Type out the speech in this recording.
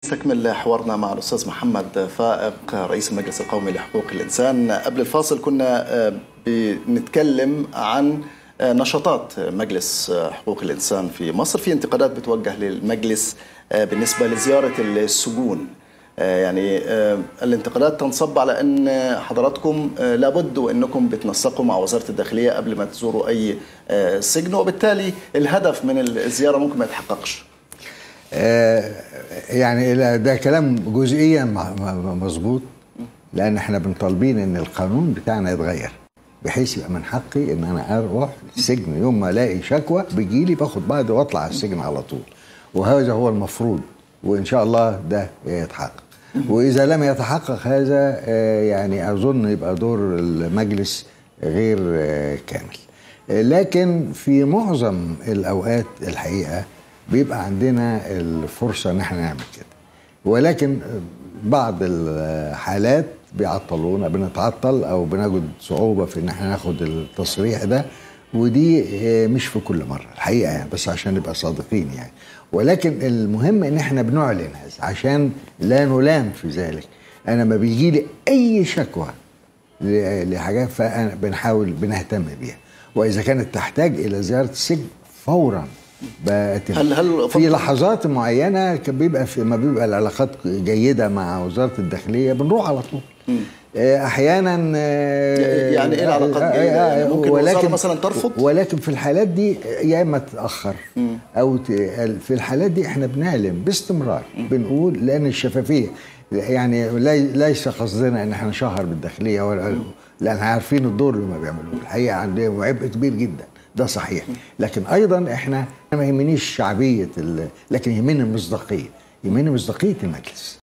نستكمل حوارنا مع الأستاذ محمد فائق رئيس المجلس القومي لحقوق الإنسان. قبل الفاصل كنا بنتكلم عن نشاطات مجلس حقوق الإنسان في مصر. في انتقادات بتوجه للمجلس بالنسبة لزيارة السجون، يعني الانتقادات تنصب على أن حضراتكم لابد وأنكم بتنسقوا مع وزارة الداخلية قبل ما تزوروا أي سجن، وبالتالي الهدف من الزيارة ممكن ما يتحققش. يعني ده كلام جزئيا مظبوط، لان احنا بنطالبين ان القانون بتاعنا يتغير بحيث يبقى من حقي ان انا اروح السجن يوم ما الاقي شكوى بيجي لي باخد بعض واطلع على السجن على طول، وهذا هو المفروض، وان شاء الله ده يتحقق. واذا لم يتحقق هذا يعني اظن يبقى دور المجلس غير كامل. لكن في معظم الاوقات الحقيقه بيبقى عندنا الفرصة ان احنا نعمل كده، ولكن بعض الحالات بيعطلونا، بنتعطل او بنجد صعوبة في ان احنا ناخد التصريح ده، ودي مش في كل مرة الحقيقة يعني، بس عشان نبقى صادقين يعني. ولكن المهم ان احنا بنعلن هذا عشان لا نلام في ذلك. انا ما بيجي لي اي شكوى لحاجات بنحاول بنهتم بيها، واذا كانت تحتاج الى زيارة السجن فورا في لحظات معينه بيبقى ما بيبقى العلاقات جيده مع وزاره الداخليه بنروح على طول. احيانا يعني ايه العلاقات جيده؟ يعني ممكن الوزاره مثلا ترفض، ولكن في الحالات دي يا اما تتاخر او في الحالات دي احنا بنعلن باستمرار، بنقول لان الشفافيه يعني ليس قصدنا ان احنا نشهر بالداخليه لان عارفين الدور اللي ما بيعملوه الحقيقه عندهم عبء كبير جدا، ده صحيح. لكن ايضا احنا ما يهمنيش شعبيه لكن يهمني المصداقيه، يهمني مصداقيه المجلس.